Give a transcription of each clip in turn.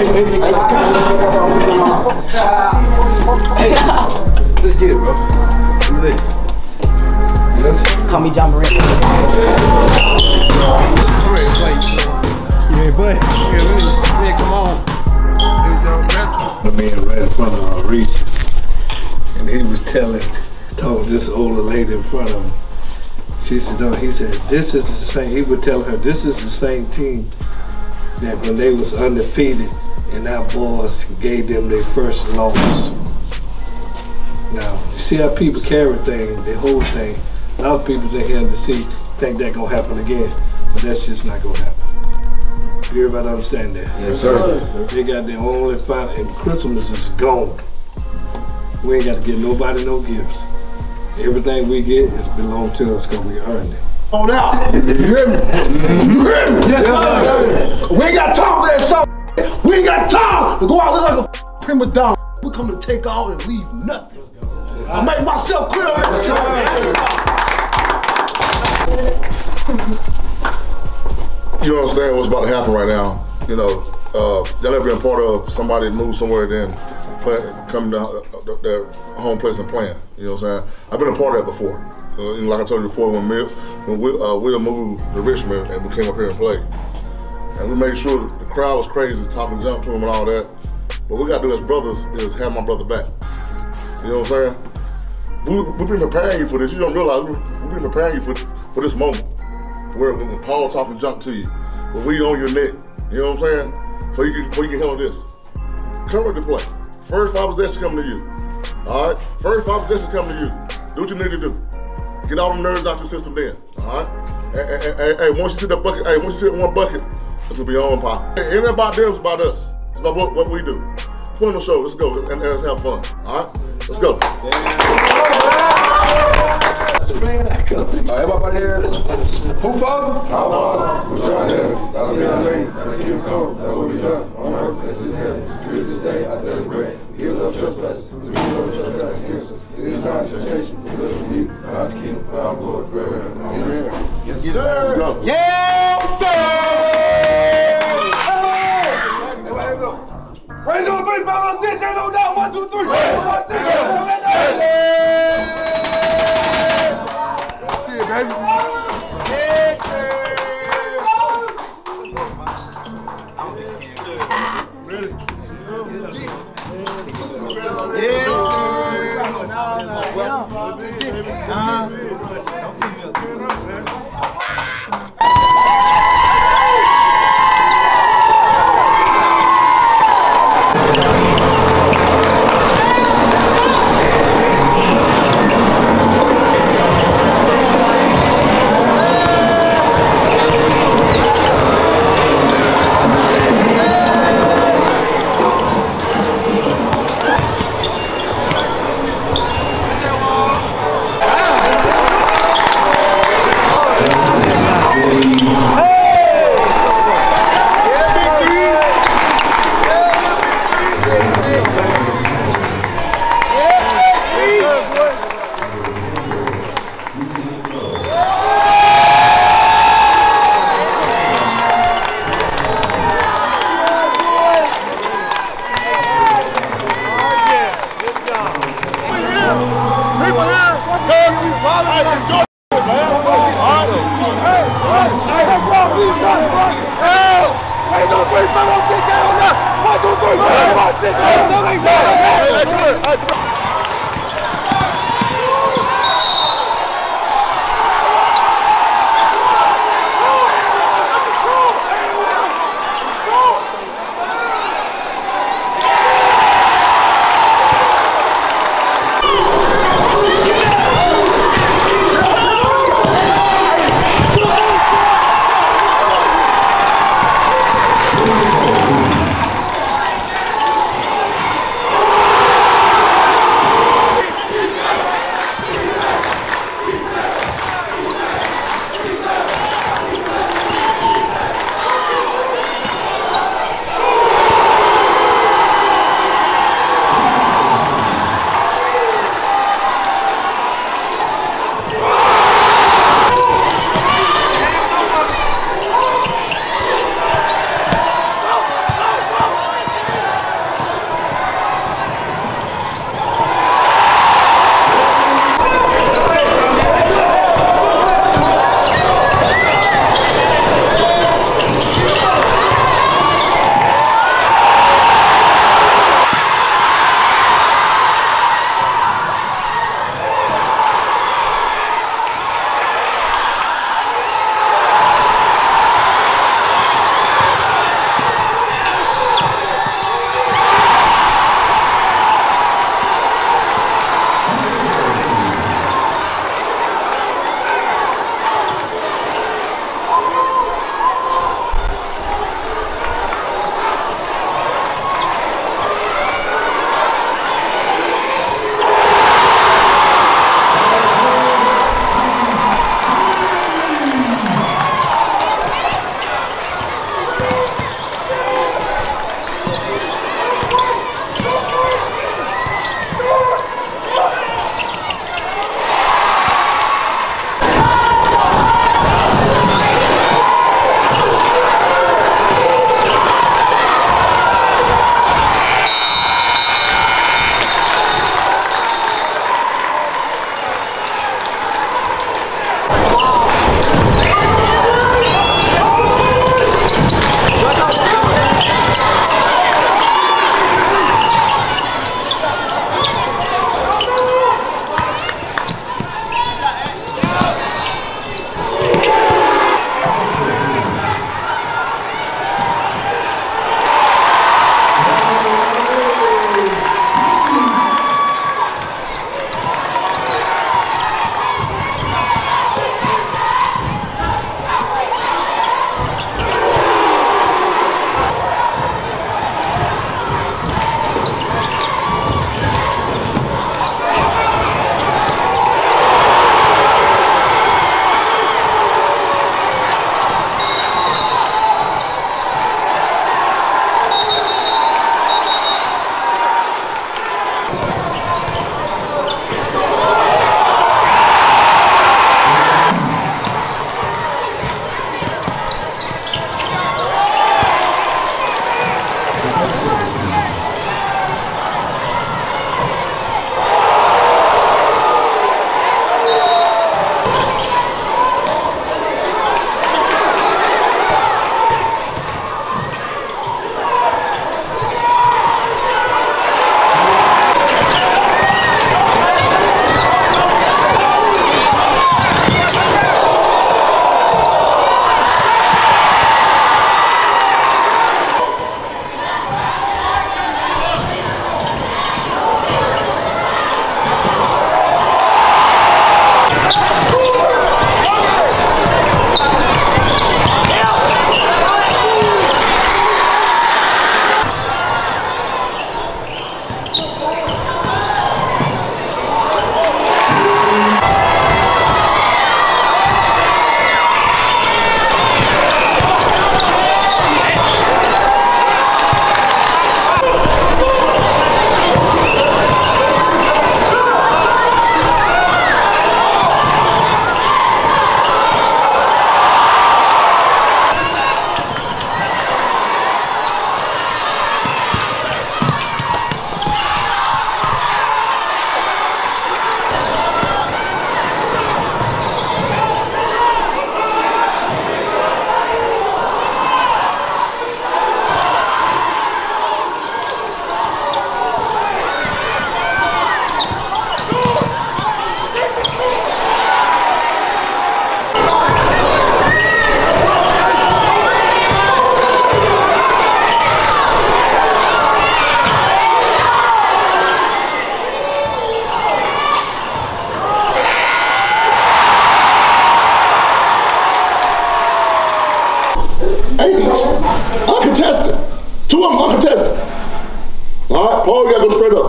Let's get it, bro. Let's get it. Call me John Morant. I'm ready to play. You ain't play? Yeah, come on. The man right in front of Reese, and he was told this older lady in front of him. She said, no, he said, this is the same, he would tell her, this is the same team that when they was undefeated and our boys gave them their first loss. Now, you see how people carry things, the whole thing. A lot of people in here think that gonna happen again, but that's just not gonna happen. Everybody understand that? Yes, sir. They got their only final, and Christmas is gone. We ain't got to get nobody no gifts. Everything we get is belong to us because we earned it. On out. You hear me? You hear me? Yes, we ain't got time for that stuff. We ain't got time to go out look like a prima donna. We come to take all and leave nothing. I make myself clear on that. You understand what's about to happen right now. You know, y'all ever been part of somebody move somewhere then come to their home place and playing. You know what I'm saying? I've been a part of that before. You know, like I told you before, when Will moved to Richmond and we came up here and played. And we made sure the crowd was crazy, talking jump to him and all that. What we gotta do as brothers is have my brother back. You know what I'm saying? We've been preparing you for this. You don't realize we've been preparing you for this moment. Where when Paul talking junk to you, when we on your neck, you know what I'm saying? Before you can handle this. Come with the play. First 5 possessions coming to you. All right? First 5 possessions coming to you. Do what you need to do. Get all them nerves out your system then. All right? Hey, once you see that bucket, once you see one bucket, it's gonna be on pop. It ain't about them, it's about us. It's about what we do. Put on the show, let's go, and let's have fun. All right? Let's go. Everybody here. Who father? Our Father, which art in heaven, hallowed be thy name. Thy kingdom come, thy will be done on earth as it is in heaven. Give us this day our daily bread. Give us our trespasses, as we forgive those who trespass against us. Lead us not into temptation, but deliver us from evil. For thine is the kingdom, power, and glory forever. Amen. Yes, sir. Let's go. Yes, sir! Raise on 3, 5 on 6, ain't no doubt. 1, 2, 3. 4, 5, 6, 7, 8, 9. See it, baby. Yes, sir. Really?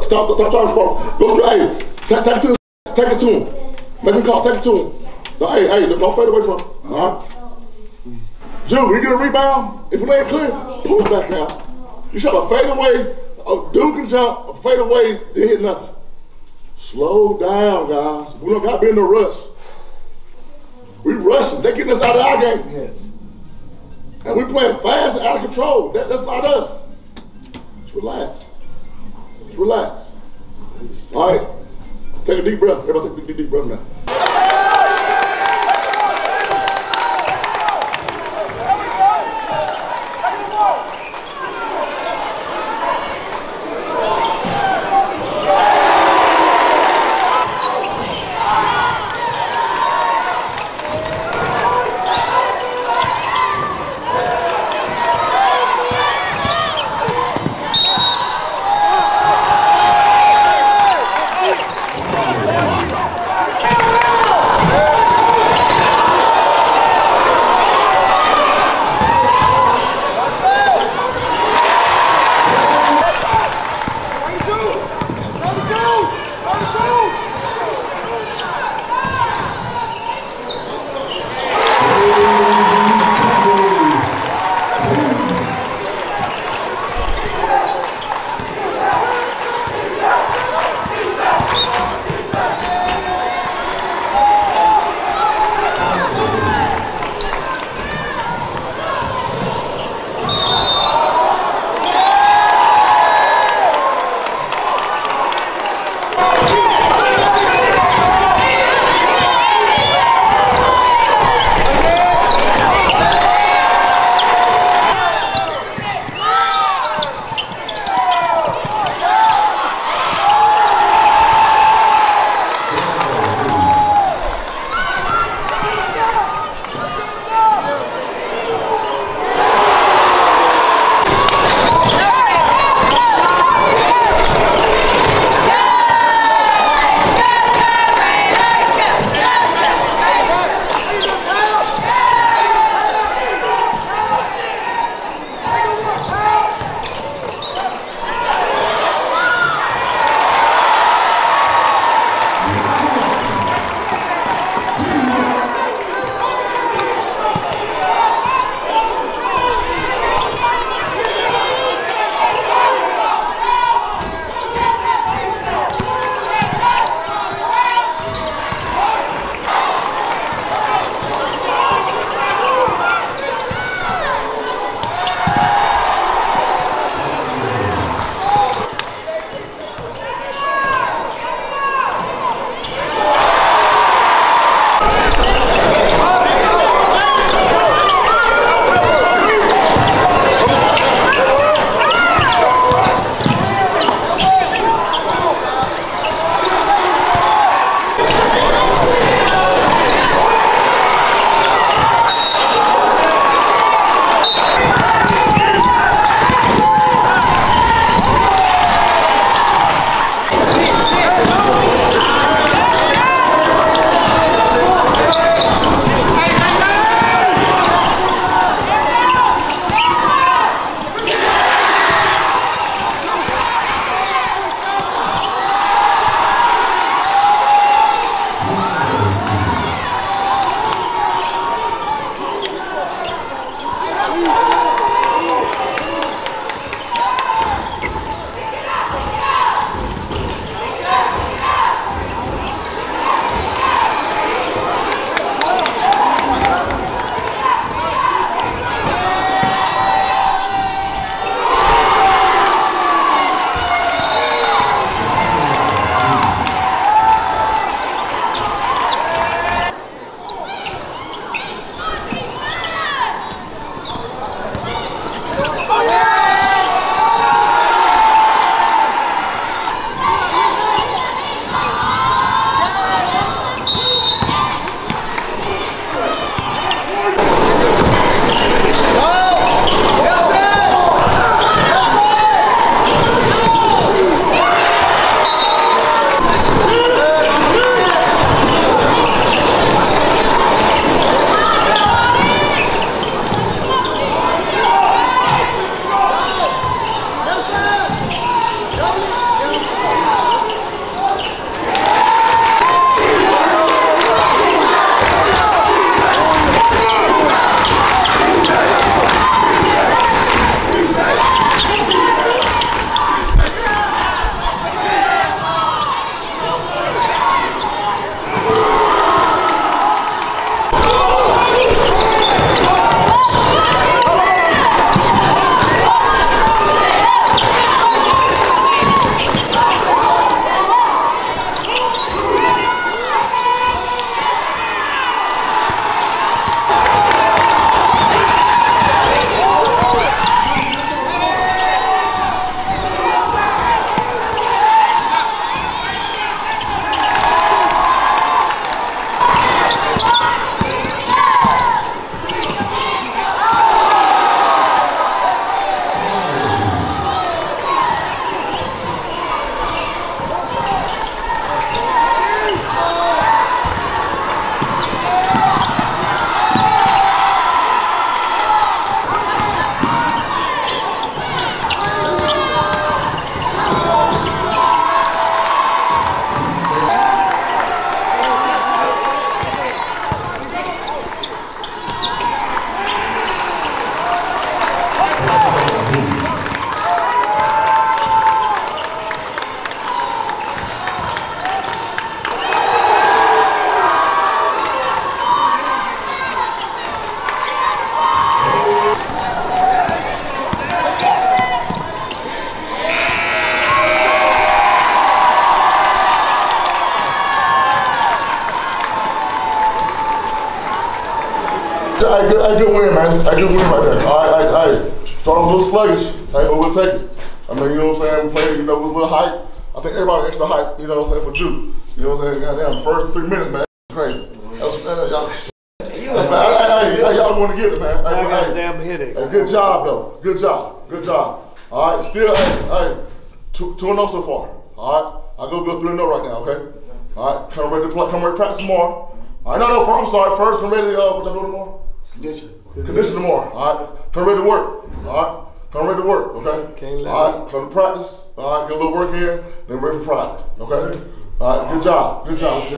Stop talking for. Go straight. Hey, take it to him. Make him call. Take it to him. No, hey, don't fade away from him. All right. Jude, when you get a rebound, if it ain't clear, pull it back out. You shot a fade away. A dude can jump. A fade away, they hit nothing. Slow down, guys. We don't got to be in no rush. We rushing. They getting us out of our game. Yes. And we playing fast and out of control. That's not us. Just relax. Just relax. All right. Take a deep breath. Everybody take a deep breath now. Good win, man. Good win right there. All right. Start off a little sluggish, but we'll take it. I mean, you know what I'm saying? We played, with a little hype. I think everybody extra hype, you know what I'm saying, for Drew. You know what I'm saying? Goddamn, first 3 minutes, man. That's crazy. Y'all going to get it, man. I got a damn headache. Hey, good job, though. Good job. All right, still, 2-0 so far. All right, I'll go 3-0 right now, okay? All right, come ready to play, come ready to practice tomorrow. All right, I'm sorry, first, come ready to, what y'all doing tomorrow? Condition tomorrow, all right? Come ready to work, all right? Come ready to work, okay? All right, come to practice, all right, get a little work in, then ready for Friday, okay? All right, good job.